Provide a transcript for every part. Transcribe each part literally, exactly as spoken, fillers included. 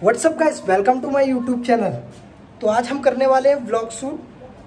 WhatsApp guys, welcome to my YouTube channel. तो आज हम करने वाले हैं व्लॉग शूट।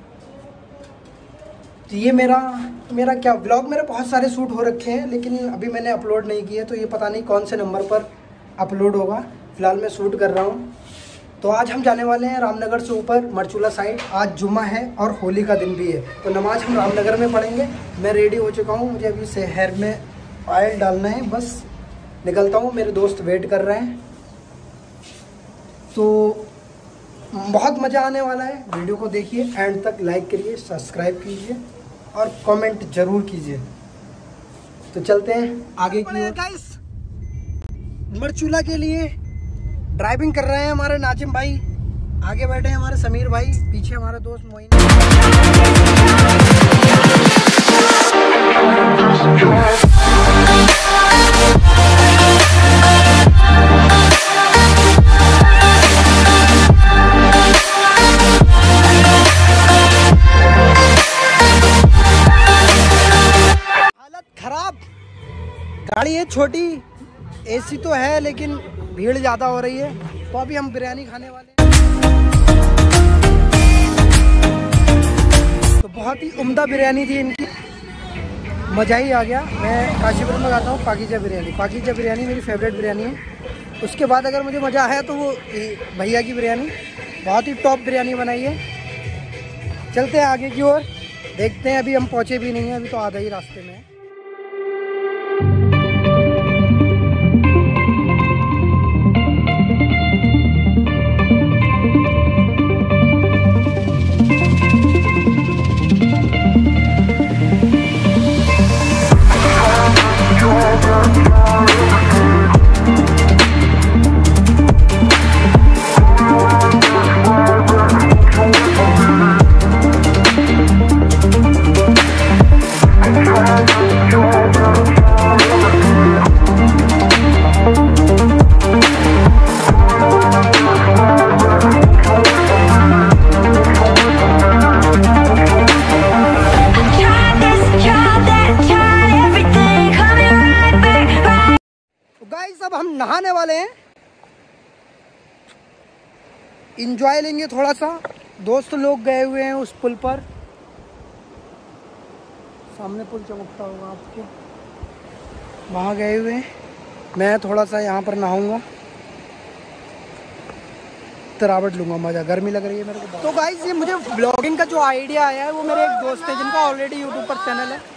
तो ये मेरा मेरा क्या व्लॉग, मेरे बहुत सारे शूट हो रखे हैं लेकिन अभी मैंने अपलोड नहीं किए, तो ये पता नहीं कौन से नंबर पर अपलोड होगा। फिलहाल मैं शूट कर रहा हूँ। तो आज हम जाने वाले हैं रामनगर से ऊपर मरचूला साइड। आज जुम्मा है और होली का दिन भी है, तो नमाज हम रामनगर में पढ़ेंगे। मैं रेडी हो चुका हूँ, मुझे अभी शहर में ऑयल डालना है, बस निकलता हूँ। मेरे दोस्त वेट कर रहे हैं, तो बहुत मज़ा आने वाला है। वीडियो को देखिए एंड तक, लाइक करिए, सब्सक्राइब कीजिए और कमेंट जरूर कीजिए। तो चलते हैं आगे की ओर। गाइस, मरचूला के लिए ड्राइविंग कर रहे हैं हमारे नाजिम भाई, आगे बैठे हैं हमारे समीर भाई, पीछे हमारा दोस्त मोइन। गाड़ी है छोटी, एसी तो है लेकिन भीड़ ज़्यादा हो रही है। तो अभी हम बिरयानी खाने वाले हैं। तो बहुत ही उम्दा बिरयानी थी इनकी, मज़ा ही आ गया। मैं काशीपुर में खाता हूँ पाकीजा बिरयानी। पाकीजा बिरयानी मेरी फेवरेट बिरयानी है। उसके बाद अगर मुझे मज़ा आया तो वो भैया की बिरयानी, बहुत ही टॉप बिरयानी बनाई है। चलते हैं आगे की ओर, देखते हैं। अभी हम पहुँचे भी नहीं हैं, अभी तो आधा ही रास्ते में है। अब हम नहाने वाले हैं, इंजॉय लेंगे थोड़ा सा। दोस्त लोग गए हुए हैं उस पुल पर, सामने पुल चमकता होगा आपके, वहाँ गए हुए हैं। मैं थोड़ा सा यहाँ पर नहाऊंगा, तरावट लूँगा, मज़ा। गर्मी लग रही है मेरे को। तो गाइस, ये मुझे ब्लॉगिंग का जो आइडिया आया है वो मेरे एक दोस्त है जिनका ऑलरेडी यूट्यूब पर चैनल है।